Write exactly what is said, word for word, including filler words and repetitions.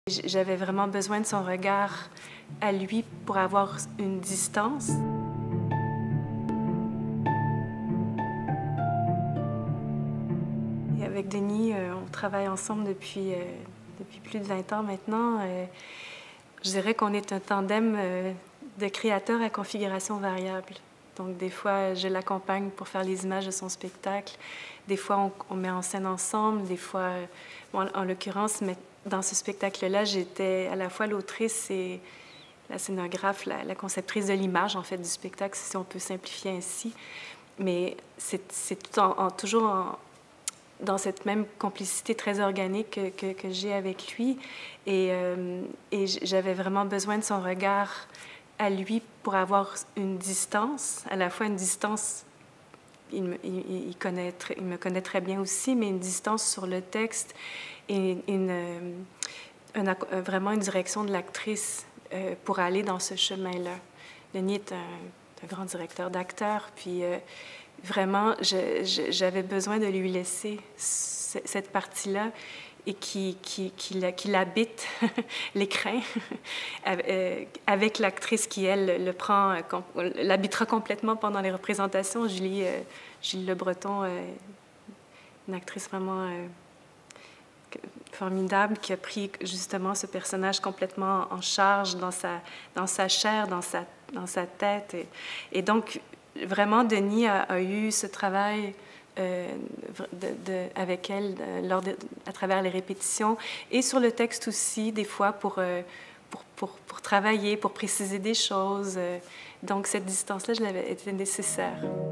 J'avais vraiment besoin de son regard à lui pour avoir une distance. Et avec Denis, euh, on travaille ensemble depuis, euh, depuis plus de vingt ans maintenant. Euh, je dirais qu'on est un tandem euh, de créateurs à configuration variable. Donc, des fois, je l'accompagne pour faire les images de son spectacle. Des fois, on, on met en scène ensemble. Des fois, bon, en, en l'occurrence, dans ce spectacle-là, j'étais à la fois l'autrice et la scénographe, la, la conceptrice de l'image, en fait, du spectacle, si on peut simplifier ainsi. Mais c'est tout en, en, toujours en, dans cette même complicité très organique que, que, que j'ai avec lui. Et, euh, et j'avais vraiment besoin de son regard à lui pour avoir une distance, à la fois une distance, il me, il, il connaît, il me connaît très bien aussi, mais une distance sur le texte et une, une, vraiment une direction de l'actrice euh, pour aller dans ce chemin-là. Denis est un, un grand directeur d'acteurs, puis euh, vraiment, j'avais besoin de lui laisser cette partie-là et qui, qui, qui, qui l'habite, l'écrin, avec l'actrice qui, elle, le prend, l'habitera complètement pendant les représentations. Julie, euh, Julie Le Breton, euh, une actrice vraiment euh, formidable, qui a pris justement ce personnage complètement en charge dans sa, dans sa chair, dans sa, dans sa tête. Et, et donc, vraiment, Denis a, a eu ce travail euh, de, de, avec elle de, lors de, à travers les répétitions et sur le texte aussi, des fois, pour, euh, pour, pour, pour travailler, pour préciser des choses. Donc, cette distance-là, je l'avais été nécessaire.